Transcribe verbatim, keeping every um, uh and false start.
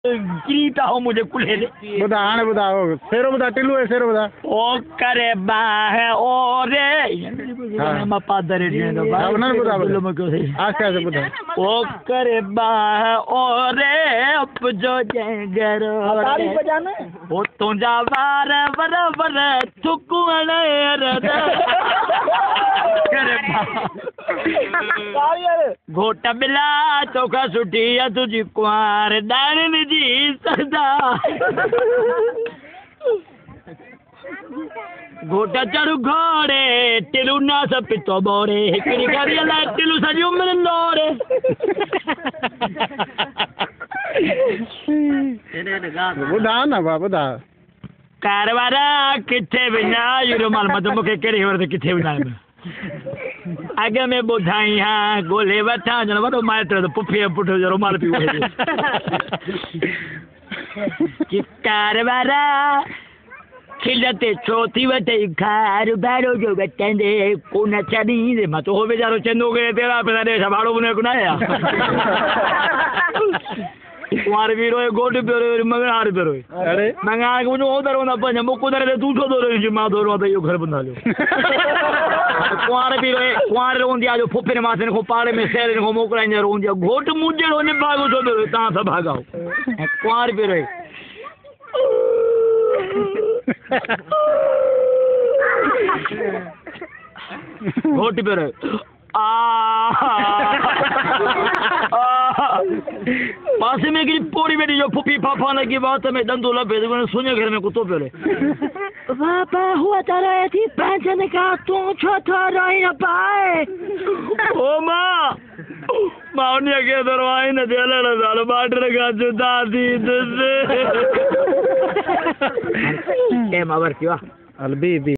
गिरीता हो मुझे कुले दे बुधा हाने बुधा हो शेरो बुधा टिल्लू है शेरो बुधा ओ करे बाह ओरे हाँ मैं पादरे दिए तो अब ना बुधा बोलो मैं क्यों सही आस्ते आस्ते बुधा ओ करे बाह ओरे अब जो जंगरो ताली बजाना ओ तुझा वार वर वर चुकुने रे करे बाह घोटा बिला चौका सुटिया तुझी कुआर दान जी सदा घोटा चढ़ू घोड़े टिलू ना सब पितो बोरे हिकड़ी करिया ला टिलू सजी उम्र लोरे बुधा ना बा बुधा कारवारा किथे बिना यूरो माल मत मुके केरी वर किथे बिना आगे में बुधाई हां गोले वठा जन वडो माइत्र तो पुफी पुठो जरो माल पी कि कारवारा खिलते छोटी बटे खार बारो जो बटंदे कोना चनी दे मत हो बेचारो चंदो के तेरा पैसा दे भाड़ो बने को ना या कुमार वीरो गोट पेरो मगर हार पेरो अरे मंगा को जो उधर होना पंज मुको उधर दे तू दो रे मा दो रो यो घर बंधा लो कुमार वीरो कुमार रोंदी आ जो फुफे ने मासे को पाड़े में शेर को मोकला ने रोंदी घोट मुजे रो ने भागो तो दो ता सब भागाओ कुमार वीरो घोट पेरो पास में की पूरी बेटी जो फुफी पापा ने की बात में दंदो लबे तो सुने घर में कुत्तो पेले पापा हुआ तारा थी पेंशन का तू छोटा रही न पाए ओ मां मां ने के दरवाई न देले न साल बाटर का जुदा दी दे ए मावर क्यों अलबी